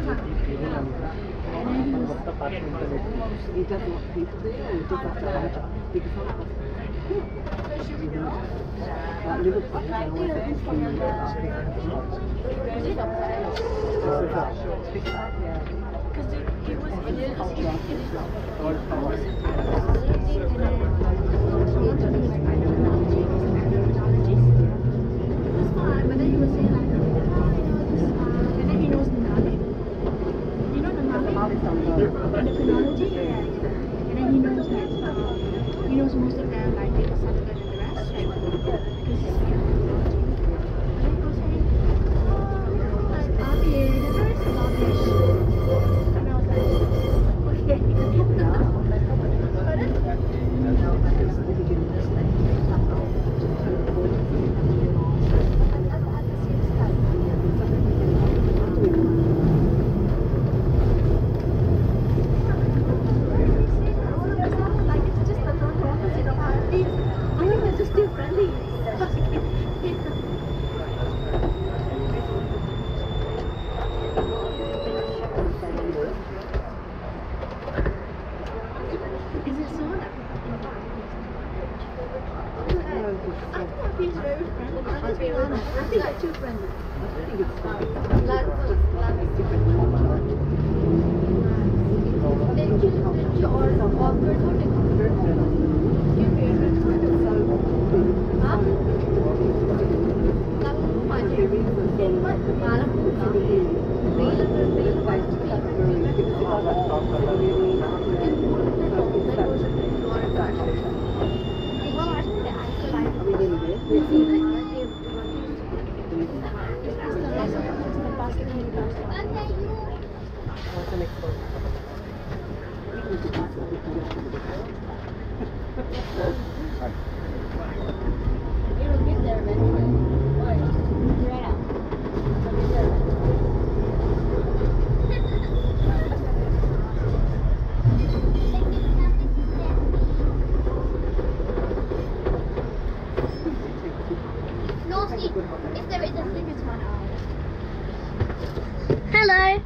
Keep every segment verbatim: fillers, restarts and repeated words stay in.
He doesn't want people there, or he just has to hide because I'm like Liverpool, they always have to see you there. He knows most of them, like St Kilda and the rest, because he's like, Abby, the rest is rubbish. And I was like, okay. Hello.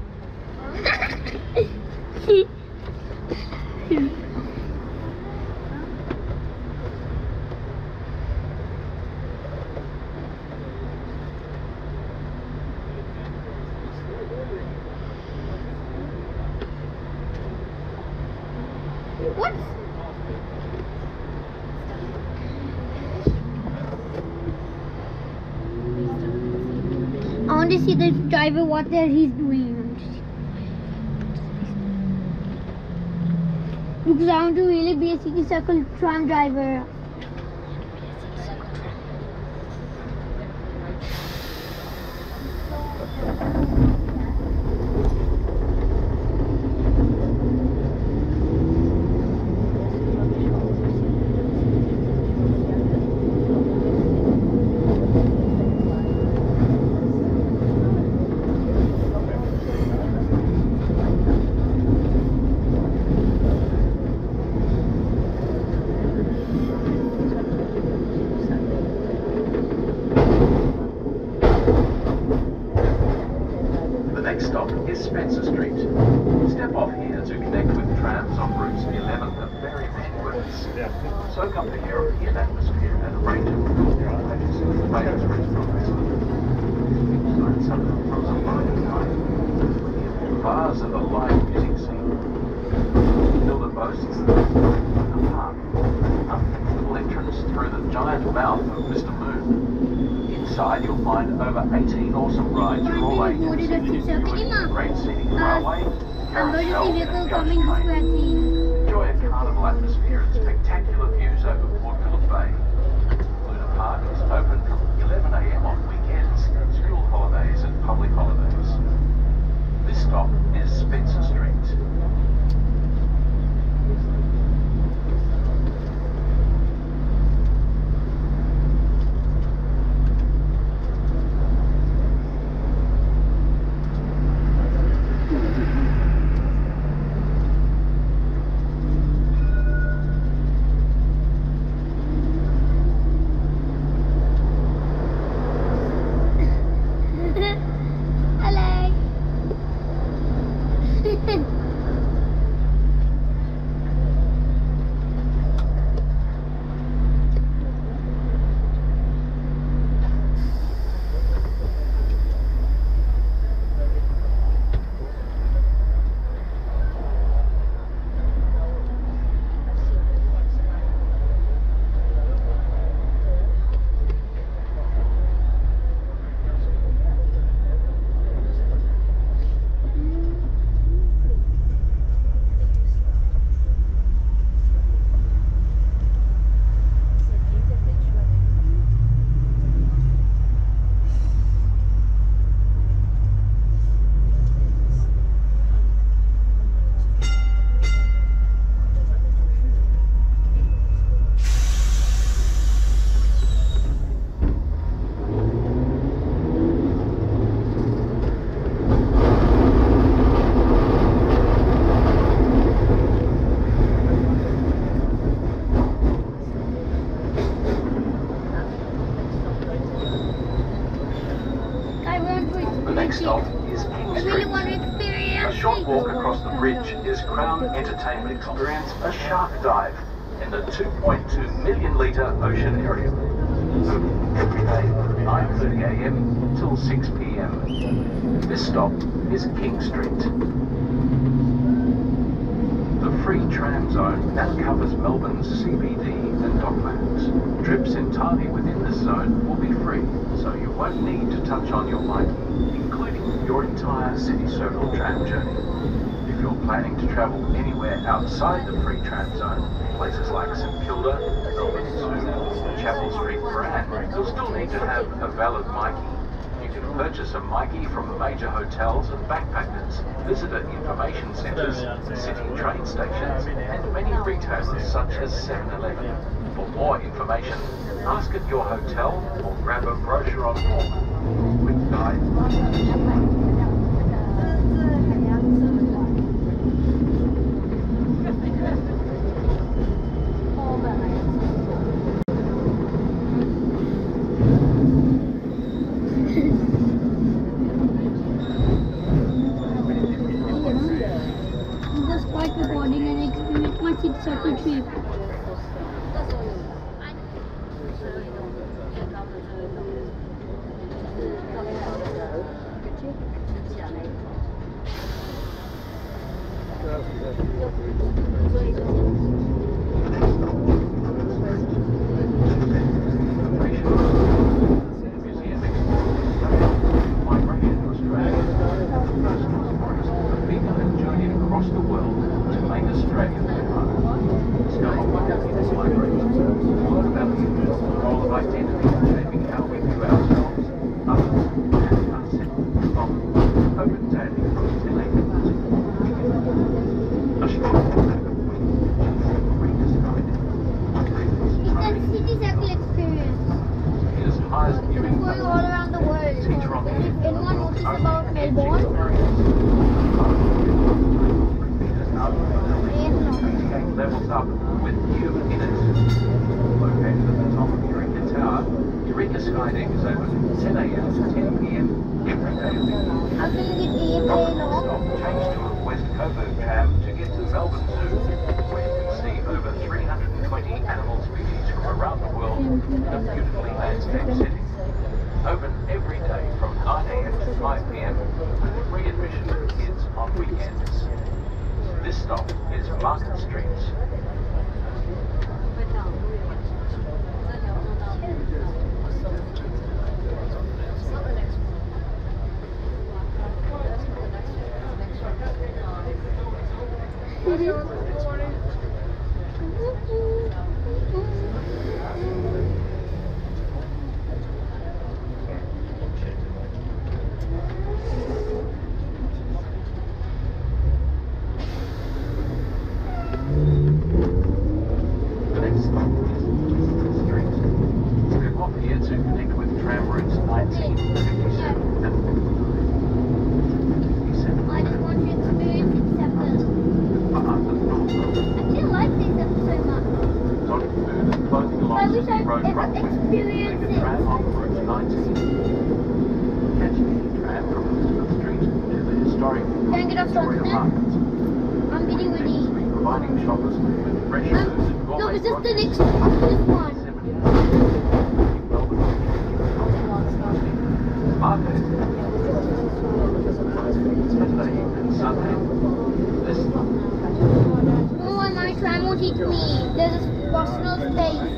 What? I want to see the driver, what that he's doing. Because I want to really be a city circle tram driver. Soak up the European atmosphere and a range of cultural places in the famous restaurants. Inside some of them from some mining time. Bars and a live music scene. Kilda boasts the park, unforgettable entrance through the giant mouth of Mister Moon. Inside you'll find over eighteen awesome rides for all ages, including the great scenic railway, carousel and ghost train. Enjoy a carnival atmosphere and spectacular views over Port Bay. Luna Park is open from eleven a m on weekends, school holidays and public holidays. This stop is Spencer Street. Entertainment experience a shark dive in the two point two million litre ocean area. Every day from nine thirty a m till six p m. This stop is King Street. The free tram zone now covers Melbourne's C B D and docklands. Trips entirely within this zone will be free, so you won't need to touch on your myki, including your entire city circle tram journey. If you're planning to travel anywhere outside the free tram zone, places like St Kilda, Melbourne Zoo, Chapel Street, Tram, you'll still need to have a valid myki. You can purchase a myki from major hotels and backpackers, visitor information centres, city train stations, and many retailers such as seven eleven. For more information, ask at your hotel or grab a brochure on board. Quick guide. Circle trip. Levels up with view in it. Located at the top of Eureka Tower, Eureka Sky Deck is open ten a m to ten p m every day of the year. I'm going to get E M A now. Stop change to a West Coburg tram to get to Melbourne Zoo, where you can see over three hundred twenty animal species from around the world in a beautifully landscaped setting. Open every day from nine a m to five p m with free admission for kids on weekends. This stop is Market Street. I just want to experience acceptance. have something. I'm getting ready. Providing shoppers with fresh Um, foods and no, gourmet is this the products. next one? This one. Market. Saturday and Sunday. This Oh, and my tram won't eat me. There's a personal space.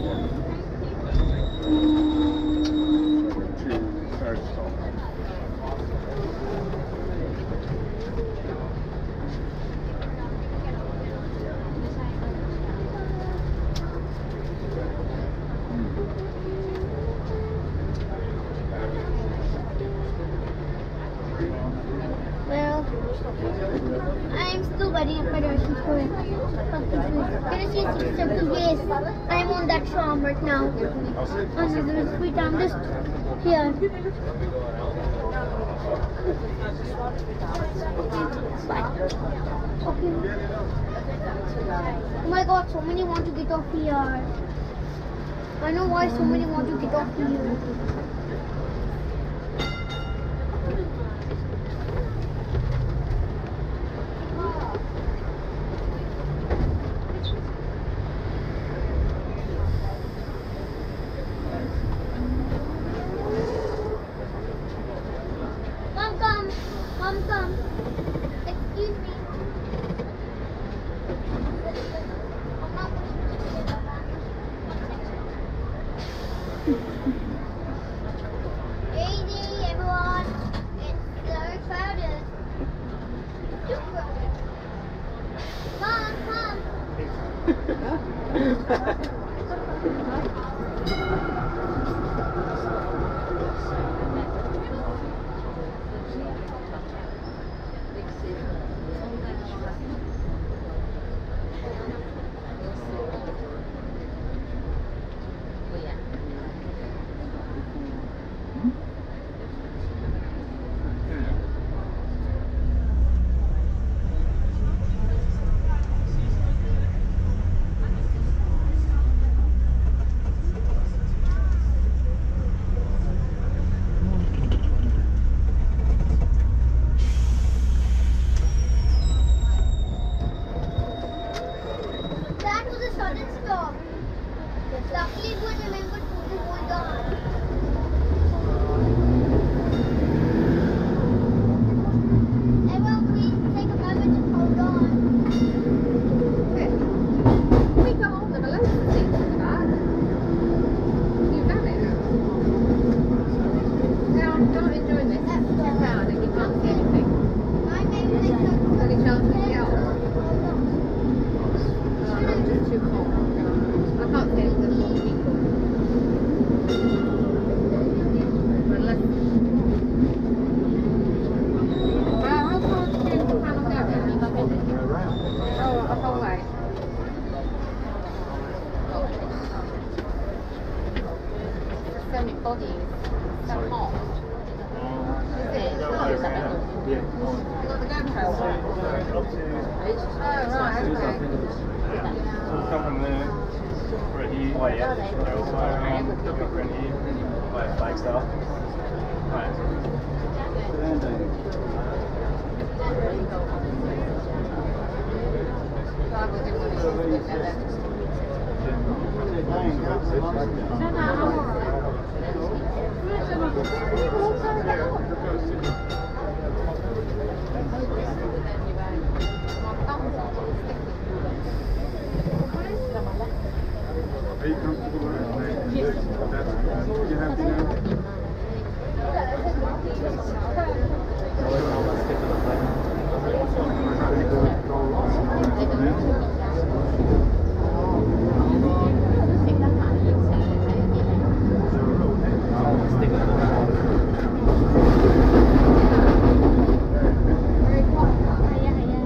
Well, I'm still waiting at Federation Square. I'm confused. Can you see a six circle? Yes, I'm on that tram right now. And there's a street, I'm just here. Okay. Oh my god, so many want to get off here. I know why so many want to get off here. Mom, come. Mom, come. Excuse me. Hey day, everyone. It's very crowded. Too crowded. Mom, Mom. That was a sudden stop. Luckily, we remembered to hold on. Everyone, please take a moment to hold on. We got on with a load of things in the back. You've done it. Now, I'm not enjoying this. It's too crowded and you can't see anything. My name is Victor. Any chance we get out? Hold on. Oh, it's just too cold. I can't see anything. There's a lot of people. But let's... Well, how far do you think the plan will go? Oh, a whole way. There's so many bodies. So hot. Is it? Yeah. You got the GoPro on? Oh, right, okay. Come from there, ready, wait, they're also um, ready, like Flagstaff. God, we didn't want to use it there. No, no, I'm alright. Are you comfortable with it? Yes. That's, you have to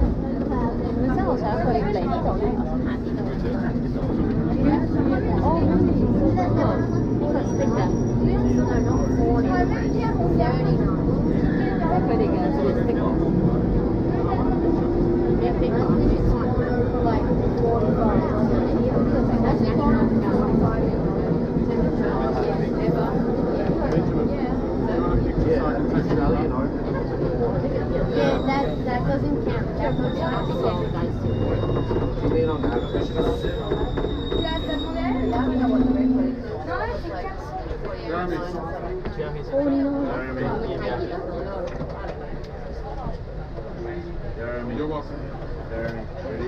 Oh, Jeremy, you're welcome. Jeremy, ready?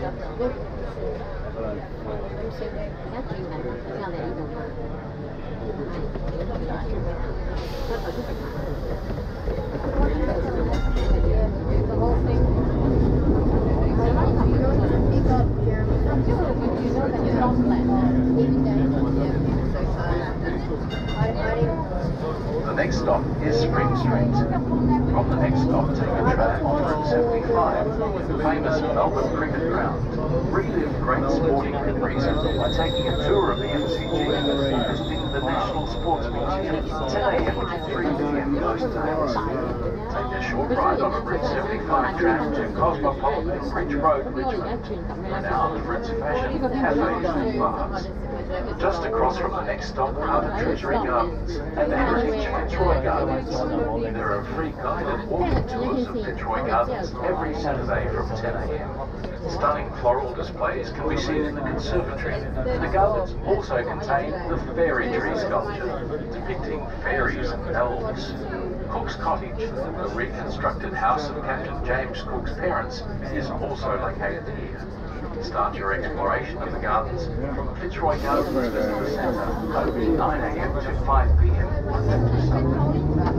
The next stop is Spring Street. From the next stop, take a tram on Route seventy-five, the famous Melbourne cricket ground. Relive great sporting memories by taking a tour of the M C G and visiting the National Sports Museum, ten A M to three P M most days. Take a short ride on a Route seventy-five tram to Cosmopolitan Ridge Road, Richmond, renowned for its fashion, cafes and bars. Just across from the next stop are the Treasury Gardens and the heritage Fitzroy Gardens. There are free guided walking tours of Fitzroy Gardens every Saturday from ten A M. Stunning floral displays can be seen in the conservatory. The gardens also contain the fairy tree sculpture, depicting fairies and elves. Cook's Cottage, the reconstructed house of Captain James Cook's parents, is also located here. Start your exploration of the gardens from Fitzroy Gardens Visitor Centre, open nine A M to five P M Monday to Sunday.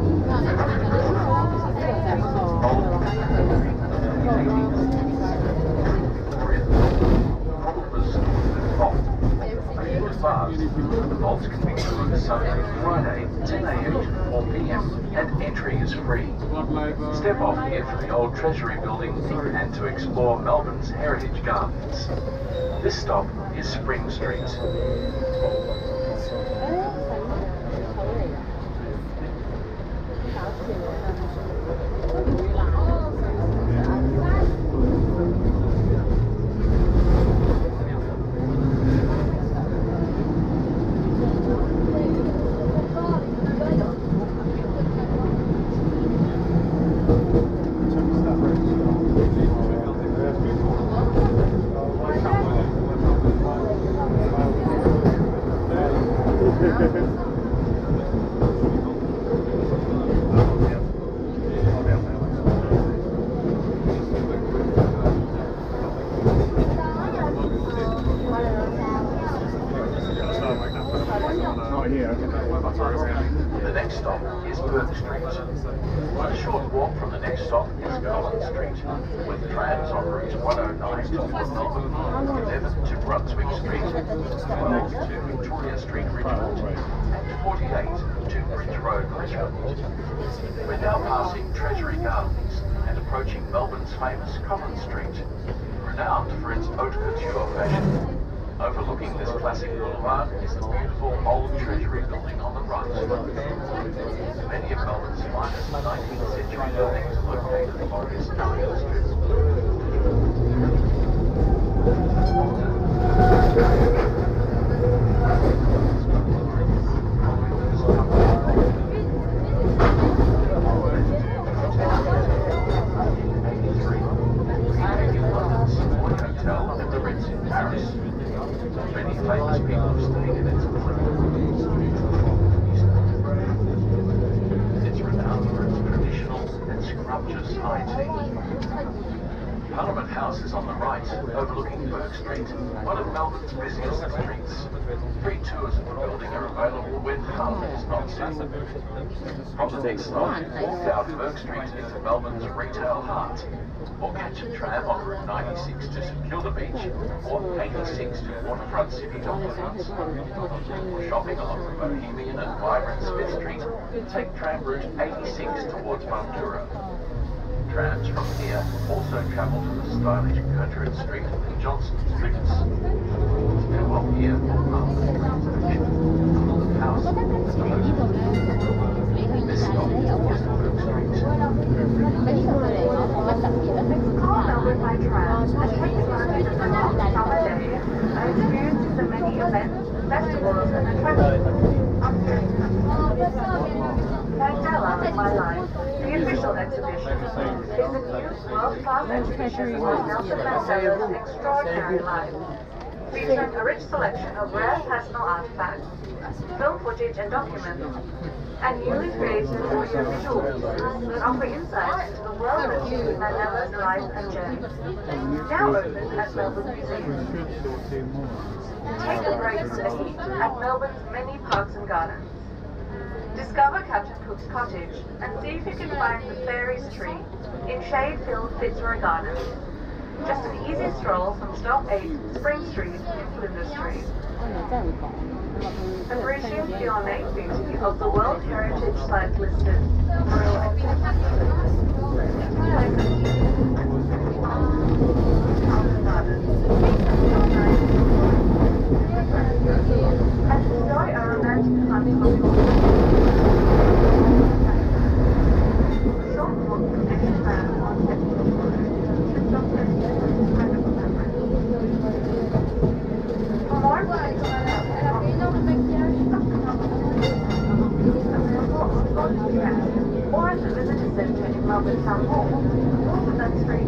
The vaults can be toured Sunday and Friday, ten A M to four P M, and entry is free. Step off here for the old Treasury building and to explore Melbourne's heritage gardens. This stop is Spring Street. The next stop is Burke Street. A short walk from the next stop is Collins Street, with trams on routes one oh nine to Port Melbourne, eleven to Brunswick Street, twelve to Victoria Street, Richmond, and forty-eight to Bridge Road, Richmond. We're now passing Treasury Gardens and approaching Melbourne's famous Collins Street, renowned for its haute couture fashion. Overlooking this classic boulevard is the beautiful old Treasury building on the right. Many of Melbourne's finest nineteenth century buildings are located along this narrow strip. Many famous people have stayed in its It's renowned for its traditional and scrumptious high tea. Parliament House is on the right, overlooking Burke Street, one of Melbourne's busiest streets. Free tours of the building are available when parliament is not sitting. From the next stop, walk down Burke Street into Melbourne's retail heart, or catch a tram on Route ninety-six to St Kilda Beach, or eighty-six to Waterfront City Docklands. For shopping along the bohemian and vibrant Smith Street, take tram route eighty-six towards Bundoora. Trams from here also travel to the stylish Coudray Street and Johnston Streets. And while here, after the transaction, the house is closed. This stop is Burke Street. Call Melbourne by tram and take advantage of the long summer days and experience the many events, festivals and attractions. Mandela, my life. The official exhibition is a new world-class exhibition on Nelson Mandela's extraordinary life, featuring a rich selection of rare personal artifacts, film footage and documents, and newly created audio visuals that offer insights into the world of Mandela's life and journey. Now open at Melbourne Museum. Take a break from the heat at Melbourne's many parks and gardens. Discover Captain Cook's cottage and see if you can find the fairies tree in shade-filled Fitzroy Gardens. Just an easy stroll from Stop eight Spring Street in Flinders Street. Appreciate the ornate beauty of the World Heritage Site listed Royal and enjoy a romantic hunt on short walk from any tram on For more information or at the visitor centre in Melbourne Town Hall, walk with that street.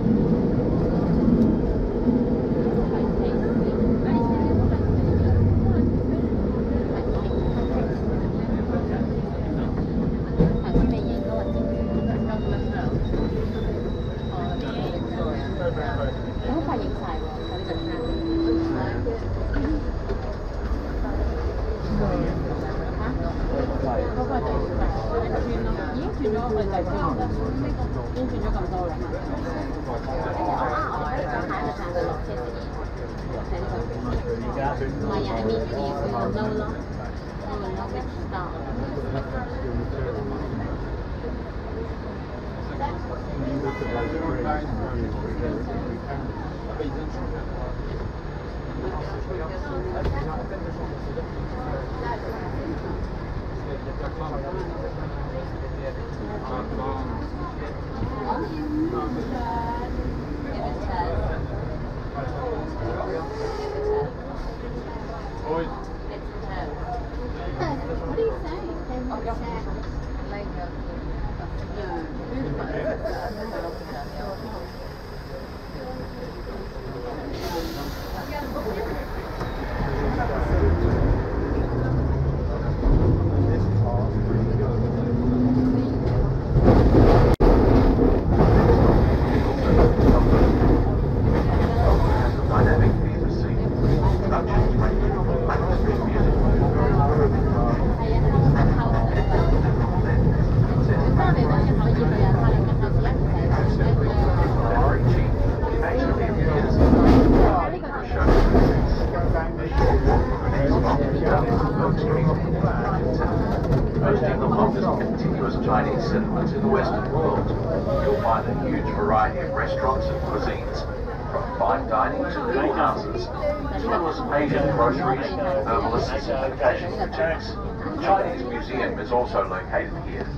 Boasting the longest continuous Chinese settlements in the Western world, you'll find a huge variety of restaurants and cuisines, from fine dining to little houses, as well as Asian groceries, herbalists and fashion boutiques. Chinese Museum is also located here.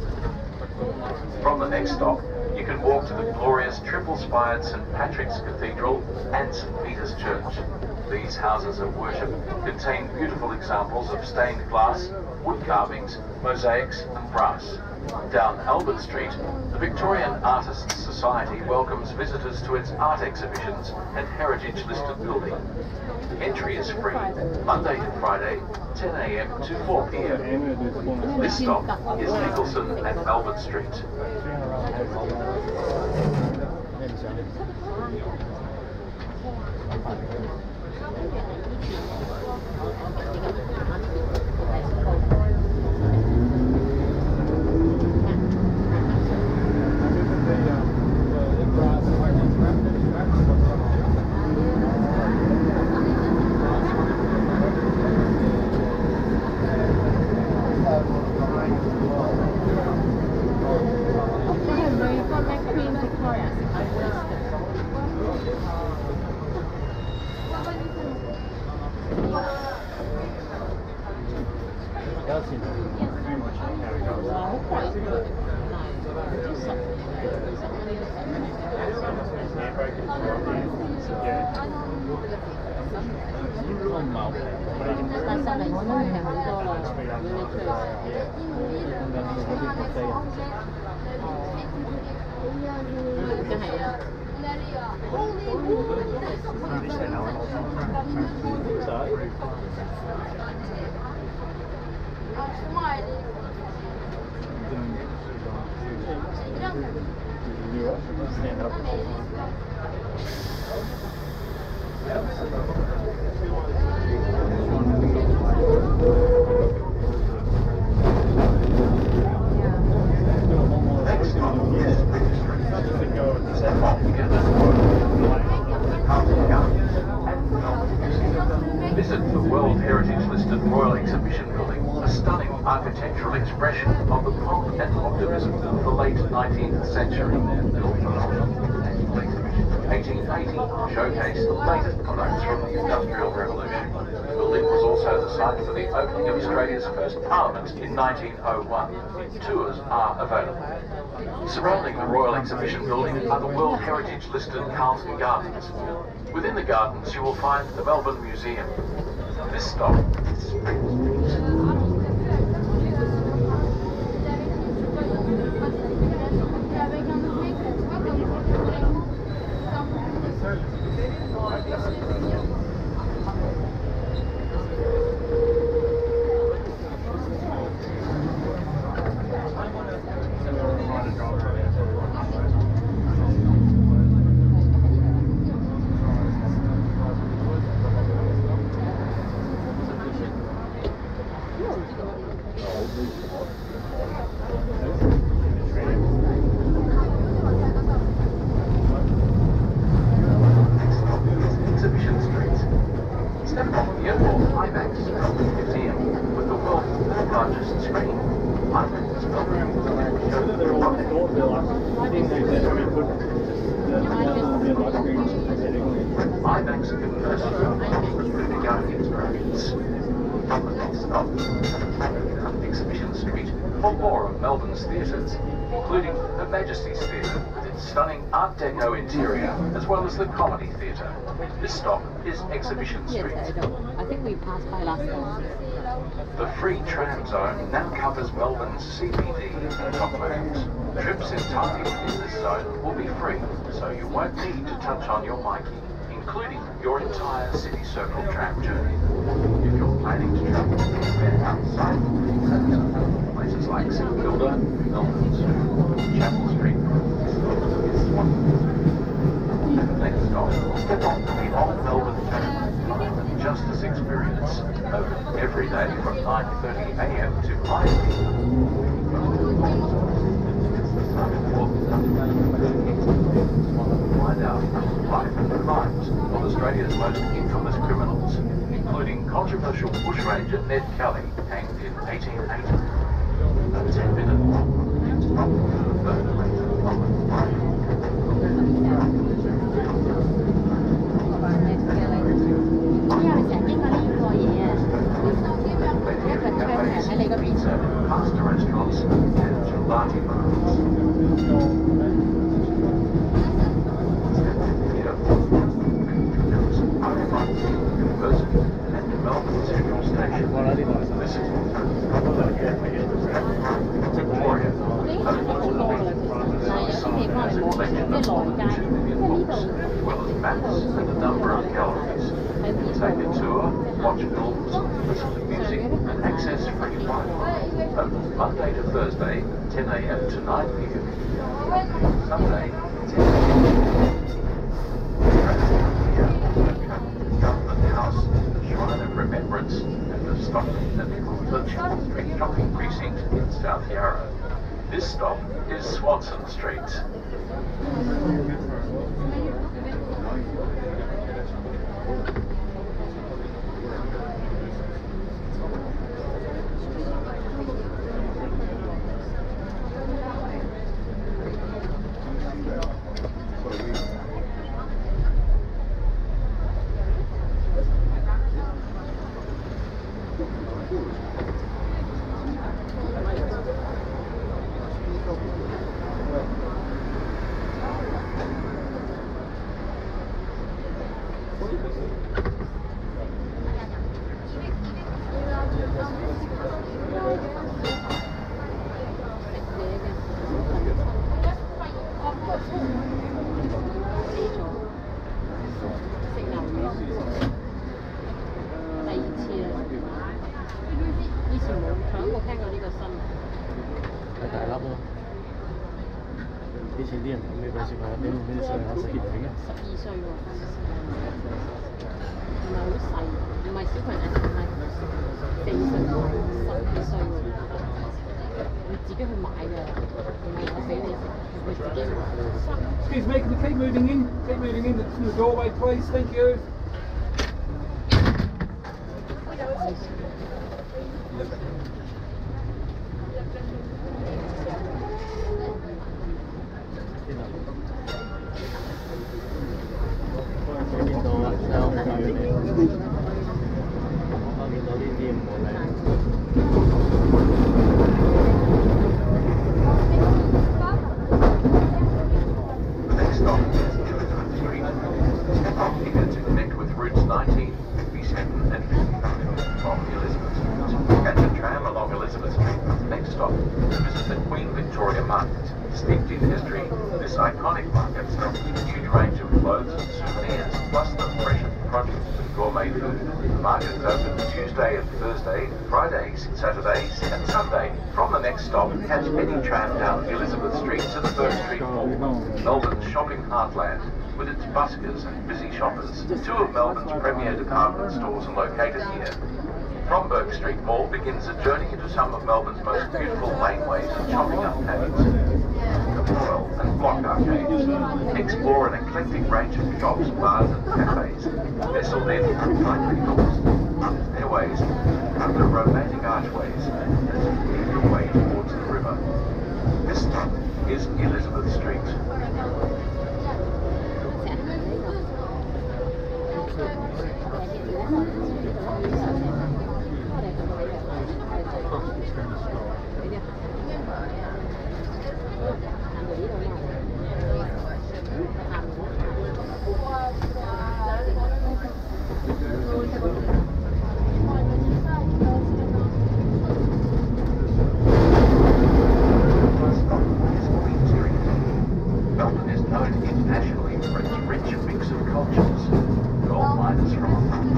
From the next stop, you can walk to the glorious triple-spired St Patrick's Cathedral and St Peter's Church. These houses of worship contain beautiful examples of stained glass, wood carvings, mosaics and brass. Down Albert Street, the Victorian Artists Society welcomes visitors to its art exhibitions and heritage-listed building. Entry is free, Monday to Friday, ten A M to four P M This stop is Nicholson and Albert Street. Stand up. Visit the World Heritage listed Royal Exhibition Building, a stunning architectural expression of the pomp and optimism of the late nineteenth century. eighteen eighty showcased the latest products from the Industrial Revolution. The building was also the site for the opening of Australia's first Parliament in nineteen oh one. Tours are available. Surrounding the Royal Exhibition Building are the World Heritage listed Carlton Gardens. Within the gardens you will find the Melbourne Museum. This stop is Spring Street. Exhibition Street for more of Melbourne's theatres, including Her Majesty's Theatre with its stunning Art Deco interior, as well as the Comedy Theatre. This stop is Exhibition Street. Yes, I don't. I think we passed by last time. The free tram zone now covers Melbourne's C B D and docklands. Trips entirely within this zone will be free, so you won't need to touch on your Mikey, including your entire City Circle tram journey. If you're planning to travel anywhere outside places like St Kilda, Melbourne Zoo, Chapel Street, is one. Next stop, step on the old Melbourne Tram Justice Experience, open every day from nine thirty a m to five p m Find out the life and crimes of Australia's most infamous criminals, including controversial bushranger Ned Kelly, hanged in eighteen eighty. A ten minute walk to the further range of Melbourne. Pizza, pasta restaurants, and gelati bars. And Melbourne Central Station. This is Victoria. Selection of more than two million books, as well as maps and a number of galleries. Take a tour, watch films, listen to music, and access free Wi-Fi. Open Monday to Thursday, ten a m to nine p m Sunday, ten a m Government House, the Shrine of Remembrance, and the Stockton and the Chapel Street shopping precinct in South Yarra. This stop is Swanson Street. 十二歲喎，唔係好細，唔係小朋友，係四歲、十二歲喎，你自己去買㗎，唔係我俾你食，係佢自己買。 Excuse me, can you keep moving in? Keep moving in to the doorway, please. Thank you. Steeped in history, this iconic market sells a huge range of clothes and souvenirs, plus the freshest produce and gourmet food. The market is open Tuesday and Thursday, Fridays, Saturdays and Sunday. From the next stop, catch any tram down Elizabeth Street to the First Street Mall, Melbourne's shopping heartland. With its buskers and busy shoppers, two of Melbourne's premier department stores are located here. From Burke Street Mall begins a journey into some of Melbourne's most beautiful laneways and shopping arcades. Royal and block arcades. Explore an eclectic range of shops, bars and cafes. Nestled in unlikely doors, under stairways, under romantic archways, as you lead your way towards the river. This stop is Elizabeth Street. Melbourne is known internationally for its rich mix of cultures. Gold miners from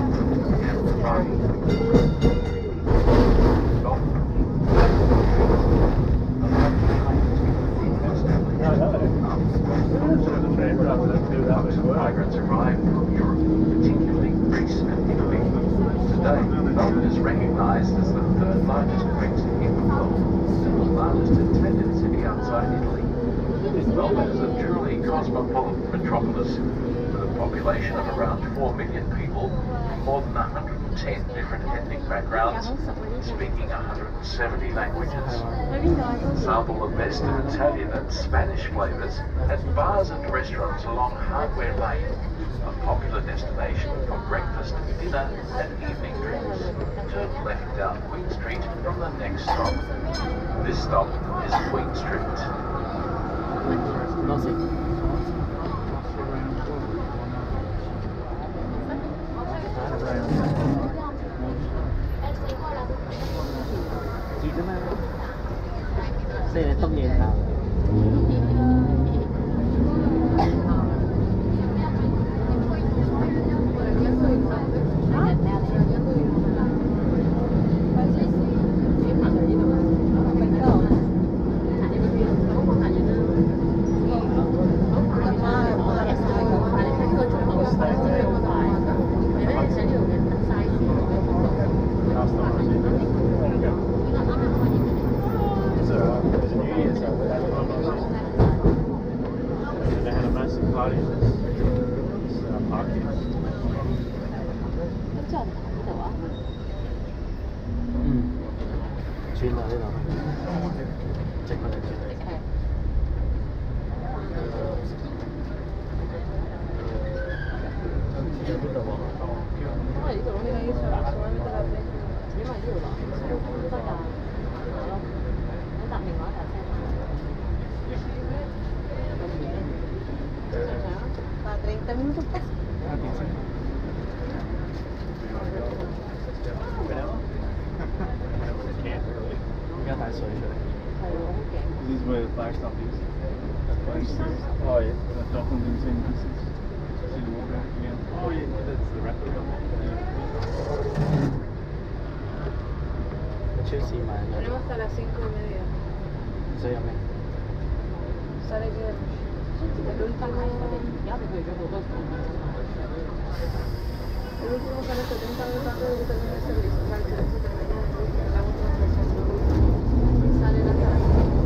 migrants arrive from Europe, particularly Greece and Italy. Today, Melbourne is recognised as the third largest Greek city in the world and the largest attended city outside Italy. Melbourne is a truly cosmopolitan metropolis with a population of around four million people from more than one hundred ten different ethnic backgrounds, speaking one hundred seventy languages. Sample the best of Italian and Spanish flavours at bars and restaurants along Hardware Lane, a popular destination for breakfast, dinner and evening drinks. Turn left down Queen Street from the next stop. This stop is Queen Street. Đây là tông nhìn nào. This is where the flag stop is. Oh yeah, that Docklands in Saint Vincent's. See the water again. Oh yeah, that's the wraparound. Chelsea mà. Tenemos hasta las cinco y media. Sao vậy mẹ? Sale bien. L'ultimo che adesso tentando tanto di vedere il servizio, ma il servizio che vediamo la ultima versione sale da casa.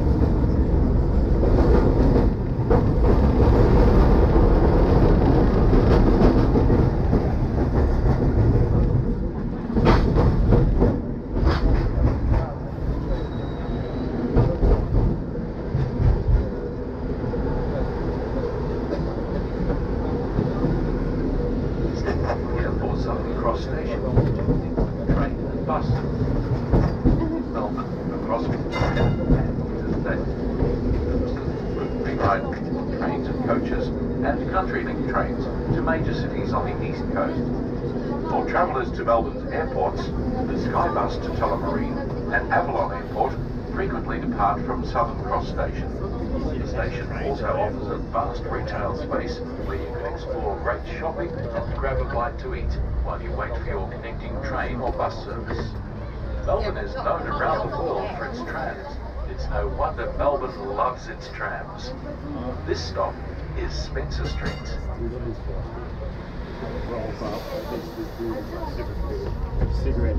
Station, train and bus. Melbourne, across Victoria and interstate. We ride trains and coaches and country-link trains to major cities on the east coast. For travellers to Melbourne's airports, the Skybus to Tullamarine and Avalon Airport frequently depart from Southern Cross Station. The station also offers a vast retail space where you can explore great shopping and grab a bite to eat while you wait for your connecting train or bus service. Melbourne is known around the world for its trams. It's no wonder Melbourne loves its trams. This stop is Spencer Street. Cigarette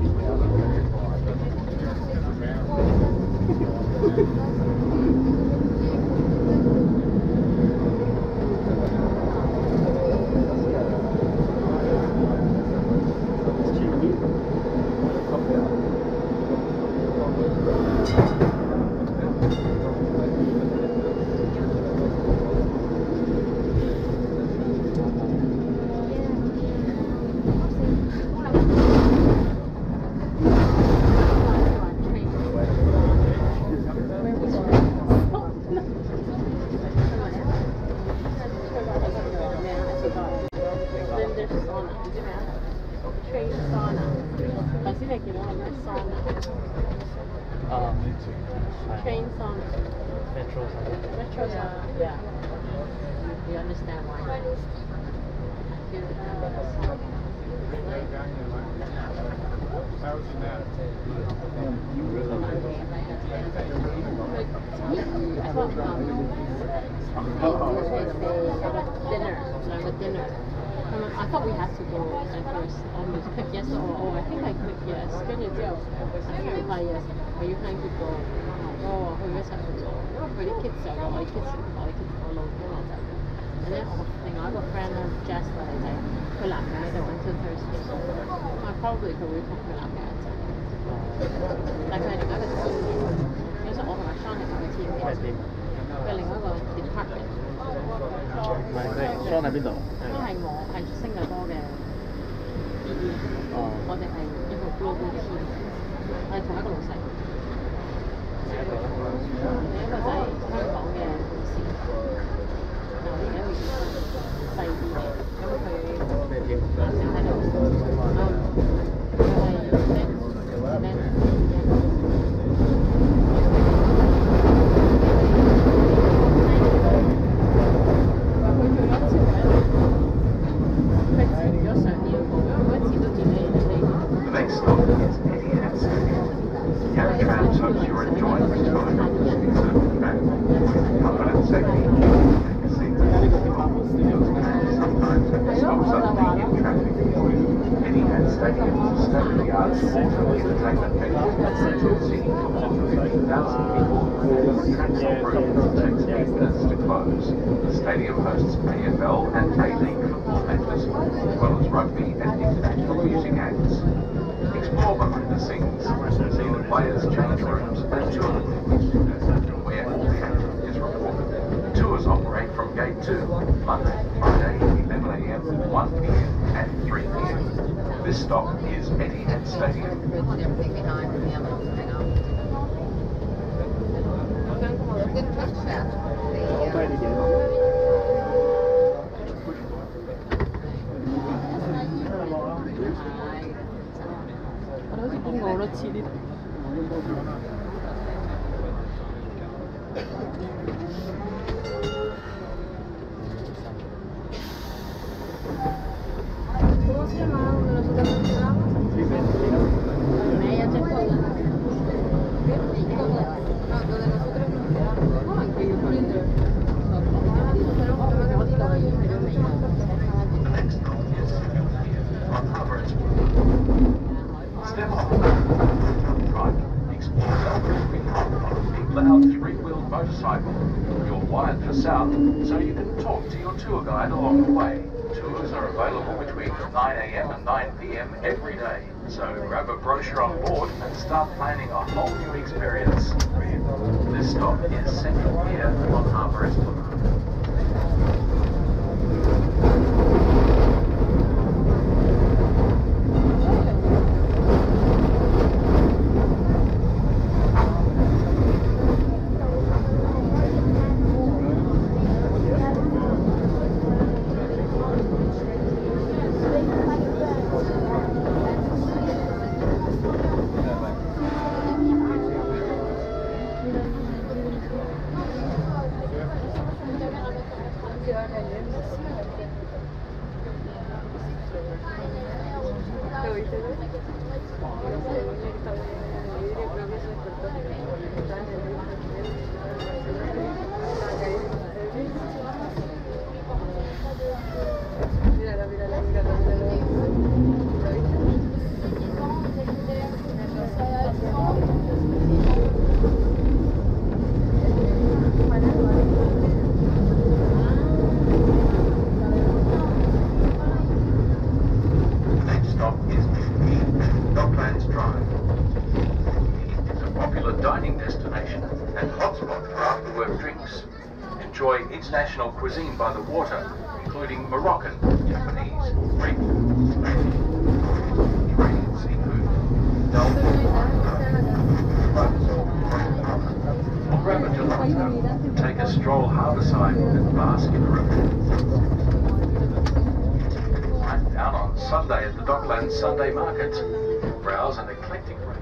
Train song. Metro song. Metro song. Yeah. You understand why? I thought um, dinner, like a dinner. Um, I thought we had to go at first. Um, click yes or oh, I think I clicked yes. 跟住之後，I think I reply yes. Are you planning to go? 哦，去一齊去咯，因為佢啲 kids 就我啲 kids 我啲 kids 我老公我就咁咧，我另外一個 friend 咧 Jess 咧就係佢男嘅喺度 until Thursday，我 probably 佢會同佢男嘅一齊，但係佢係另外一個 team 嘅，其實我同阿 Sean 係同佢 team 嘅，佢係另外一個 department。 唔係咩 ？Sean 喺邊度？ 都係我係新加坡嘅 B B， 我哋係一個 global team， 我係同一個老細。另一個就係香港嘅同事，就而家會細啲嘅，咁佢男性喺度，佢係咧咧。 The next stop is Yarra Trams. Yarra Trams hopes you're enjoying this time of the season and comfort and safety. Take a seat. Sometimes have to stop suddenly in traffic. Etihad Stadium is a state-of-the-art sport and entertainment venue. Seating for more than fifty thousand people, the transport room takes eight minutes to close. The stadium hosts A F L and A-League football matches, as well as rugby and international music acts. Explore behind the scenes, see the players' change rooms and tour the pitch, where all the action is reported. Tours operate from Gate two, Monday, Friday, eleven A M, one P M and three P M. This stop is Etihad Stadium. Everything behind and the other ones hang up. Good touch that. The, 我好似經過好多次呢度。 ¿Cómo se llamaba donde nosotros nos quedamos? Me ya te puedo. No, donde nosotros nos quedamos. No, en que yo por Ah, pero motorcycle. You're wired for south, so you can talk to your tour guide along the way. Tours are available between nine A M and nine P M every day, so grab a brochure on board and start planning a whole new experience. This stop is Central here on Harbour Esplanade. International cuisine by the water, including Moroccan, Japanese, Greek, Spanish, Iranian seafood, or grab a gelato, take a stroll harbourside and bask in the river. Right down on Sunday at the Docklands Sunday Market, browse an eclectic range.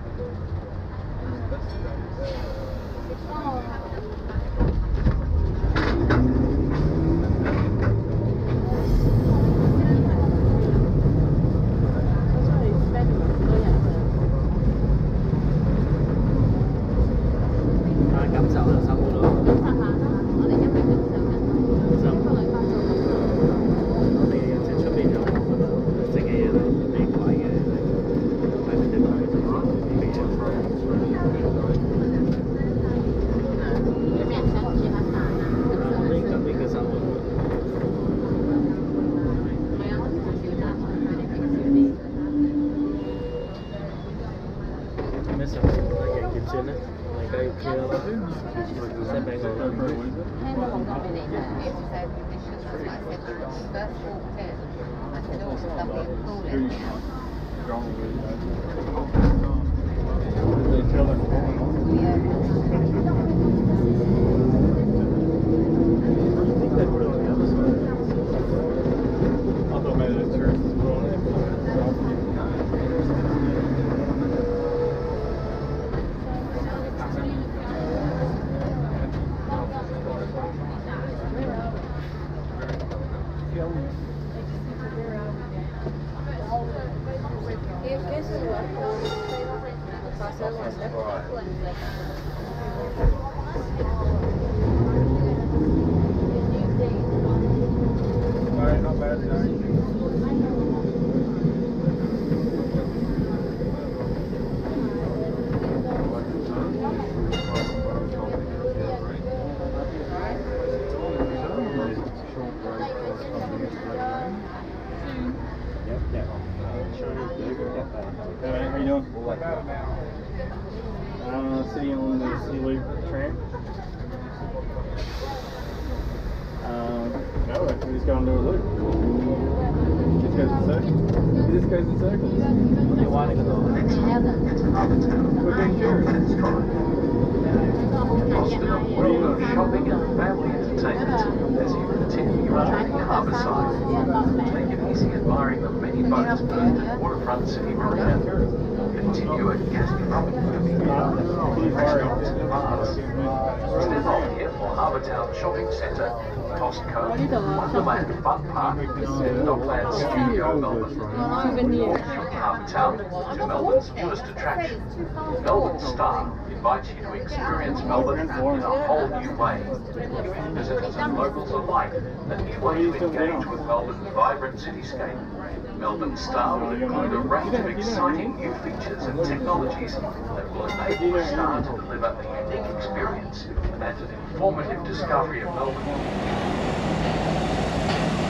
Uh, sitting on the Sea Loop Tram. Um, no, we just go and do a loop. Just goes in circles. It just goes in circles. You're winding it all. We're being curious. Lost in a world of shopping and family entertainment as you continue your journey harbourside. Take it easy admiring the many boats berthed at waterfront city marina. Continue a gastronomic journey with restaurants and bars. Step off here for Harbour Town Shopping Centre, Costco, Wonderland Fun Park, and Docklands Studio Melbourne. Walk from Harbour Town to Melbourne's newest attraction. Melbourne Star invites you to experience Melbourne in a whole new way, giving visitors and locals alike a new way to engage with Melbourne's vibrant cityscape. Melbourne Star will include a range of exciting new features and technologies that will enable the Star to deliver a unique experience and an informative discovery of Melbourne.